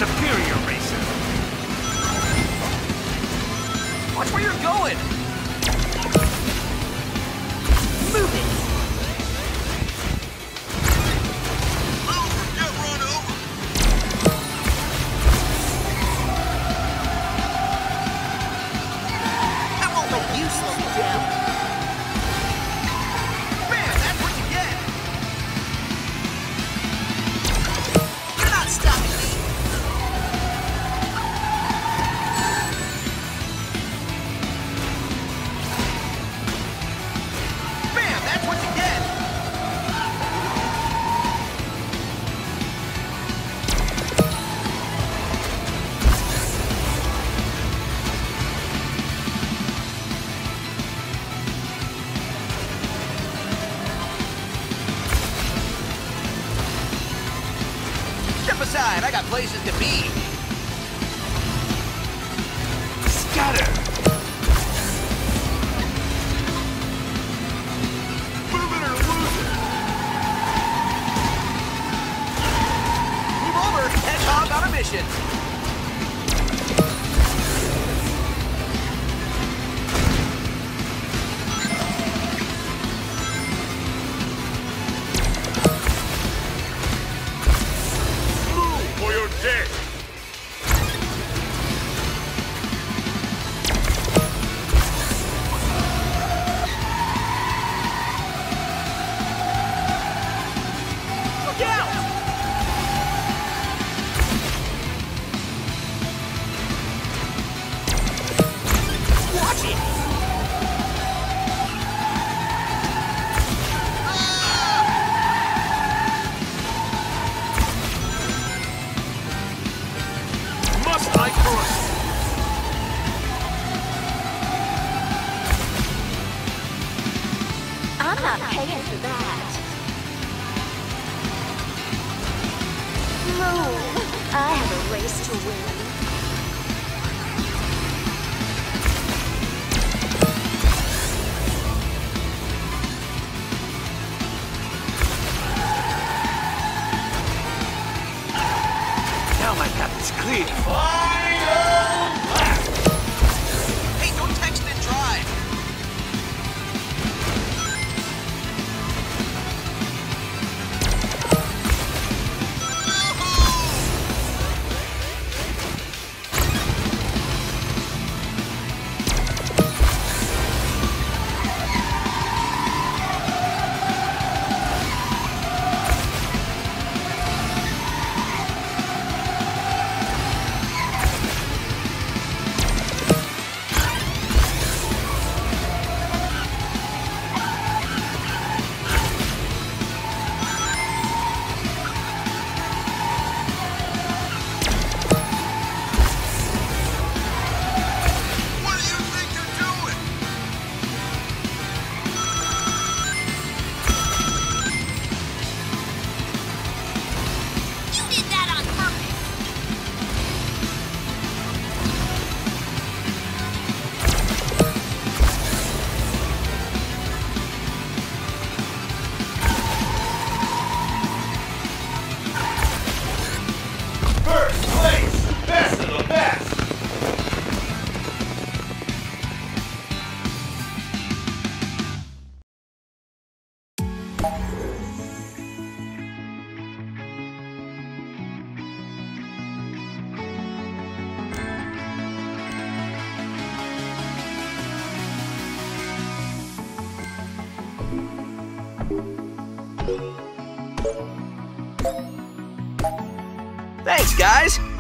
superior racer. Watch where you're going! Move it! Move or get run over! I won't let you slow me down! Bam! That's what you get! You're not stopping me! Bam! That's what you get! Step aside, I got places to be. Scatter! Move it or lose it! Move over, Hedgehog on a mission. Move or you're dead! Look out! Watch it! Must I crush? I'm not paying for that. Move. I have a race to win. Now my path is clear. Hey, don't text and drive. What do you think you're doing? You did that on purpose. First place! Best of the best! Thanks, guys.